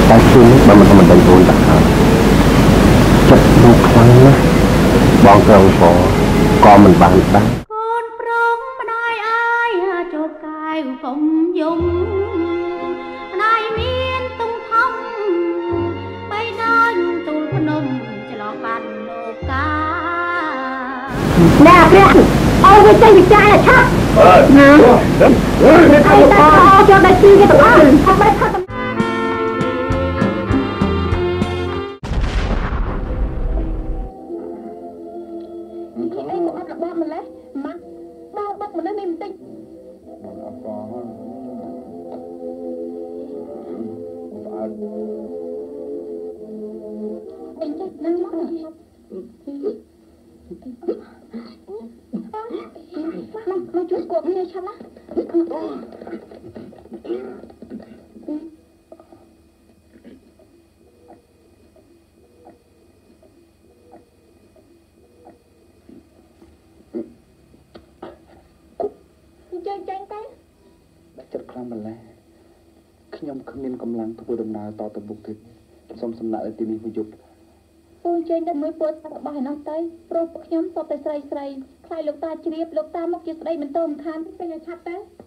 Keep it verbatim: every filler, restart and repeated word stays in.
តែខ្ញុំបើមិនមិនដឹងខ្លួនតាហើយចិត្តលោកខ្លាំងណាស់បងក្រងពក៏មិនបានដែរកូនប្រុសម្ដាយអាយជួបកាយកុំយំម្ដាយមានទុំធំបីដើរទូលភ្នំច្រឡំបានលោកកាណែព្រះអើយចេញវិចារឆាប់ណាអើយតែចូលដល់ទីគេទៅអត់អត់បានថាខ្ញុំគ្មានកម្លាំងធ្វើដំណើរតទៅមុខទៀតសូមសំណាក់ទីនេះមួយយប់ពូចេញទៅមួយពោតរបស់ឯនោះទៅព្រោះពួកខ្ញុំសពតែស្រីស្រីខ្លាចលោកតាជ្រាបលោកតាមកជាស្ដីមិនទៅមិនខានពេញឲ្យឆាប់ទៅ